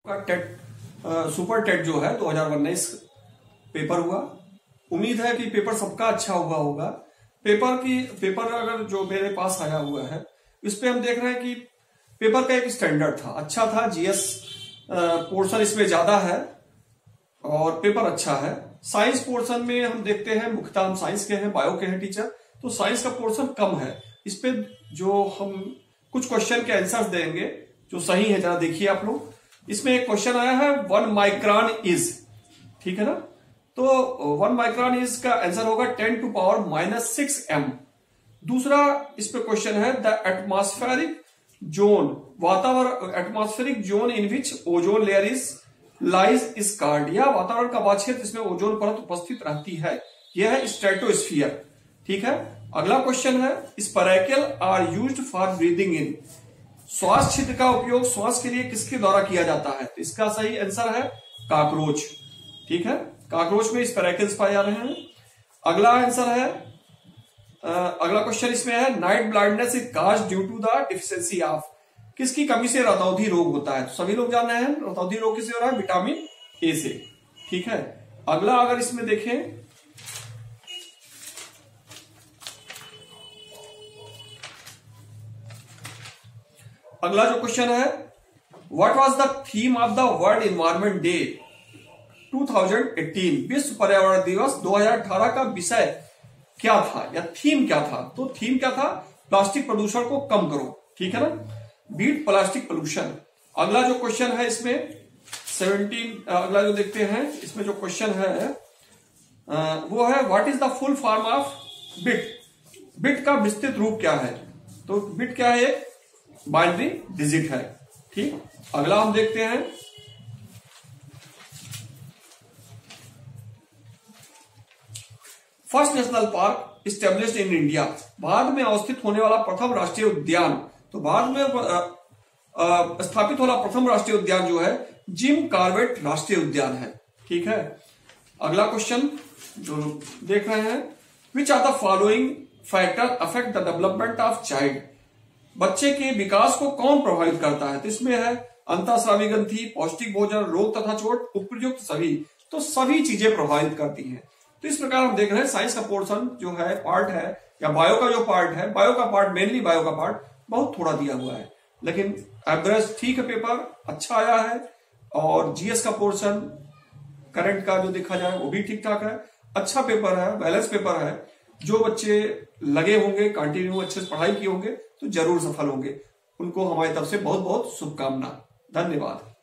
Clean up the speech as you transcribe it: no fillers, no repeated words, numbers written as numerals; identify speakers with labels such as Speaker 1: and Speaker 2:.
Speaker 1: का TET super TET जो है 2019 पेपर हुआ। उम्मीद है कि पेपर सबका अच्छा हुआ होगा। पेपर अगर जो मेरे पास आया हुआ है इस पे हम देख रहे हैं कि पेपर का एक स्टैंडर्ड था, अच्छा था। जीएस पोर्शन इसमें ज्यादा है और पेपर अच्छा है। साइंस पोर्शन में हम देखते हैं मुख्यतः हम साइंस के हैं, बायो के हैं टीचर, तो साइंस का पोर्शन कम है। इस पे जो हम कुछ क्वेश्चन के आंसर्स देंगे जो सही है, जरा देखिए आप लोग। इसमें एक क्वेश्चन आया है 1 माइक्रोन इज, ठीक है ना, तो 1 माइक्रोन इज का आंसर होगा 10⁻⁻6 m। दूसरा इस पे क्वेश्चन है द एटमॉस्फेरिक जोन, वातावरण atmospheric zone in which ozone layer is lies is called, या वातावरण का वह क्षेत्र इसमें ओजोन परत उपस्थित रहती है, यह है स्ट्रेटोस्फियर, ठीक है। अगला क्वेश्चन है spiracle are used for breathing in, श्वास छिद्र का उपयोग श्वास के लिए किसके द्वारा किया जाता है, तो इसका सही आंसर है कॉकरोच, ठीक है। कॉकरोच में स्पाइरेकल्स पाए जा रहे हैं। अगला आंसर है अगला क्वेश्चन इसमें है night blindness is caused due to the deficiency of, किसकी कमी से रतौंधी रोग होता है, तो सभी लोग जान रहे हैं रतौंधी रोग किससे हो रहा है, विटामिन ए से, ठीक है। अगला अगर इसमें देखें अगला जो क्वेश्चन है what was the theme of the world environment day 2018, विश्व पर्यावरण दिवस 2018 का विषय क्या था या थीम क्या था, तो थीम क्या था, प्लास्टिक प्रदूषण को कम करो, ठीक है ना, बीट प्लास्टिक पोल्यूशन। अगला जो क्वेश्चन है इसमें 17, अगला जो देखते हैं इसमें जो क्वेश्चन है वो है what is the full form of bit, bit का विस्तृत रूप क्या है, तो बिट क्या है, एक बाइनरी डिजिट है, ठीक। अगला हम देखते हैं first national park established in India, भारत में अवस्थित होने वाला प्रथम राष्ट्रीय उद्यान, तो भारत में स्थापित वाला प्रथम राष्ट्रीय उद्यान जो है जिम कॉर्बेट राष्ट्रीय उद्यान है, ठीक है। अगला क्वेश्चन जो देख रहे हैं which are the following factor affect the development of child, बच्चे के विकास को कौन प्रभावित करता है, तो इसमें है अंतःस्रावी ग्रंथि, पौष्टिक भोजन, रोग तथा चोट, उपयुक्त सभी, तो सभी चीजें प्रभावित करती हैं। तो इस प्रकार हम देख रहे हैं साइंस का पोर्शन जो है पार्ट है या बायो का जो पार्ट है, बायो का पार्ट मेनली बायो का पार्ट बहुत थोड़ा दिया हुआ है, लेकिन एवरेज ठीक है, पेपर अच्छा आया है। और जीएस का पोर्शन करंट का जो देखा जाए वो भी ठीक ठाक है, अच्छा पेपर है, बैलेंस पेपर है। जो बच्चे लगे होंगे, कंटिन्यू अच्छे से पढ़ाई किए होंगे तो जरूर सफल होंगे। उनको हमारी तरफ से बहुत बहुत शुभकामना, धन्यवाद।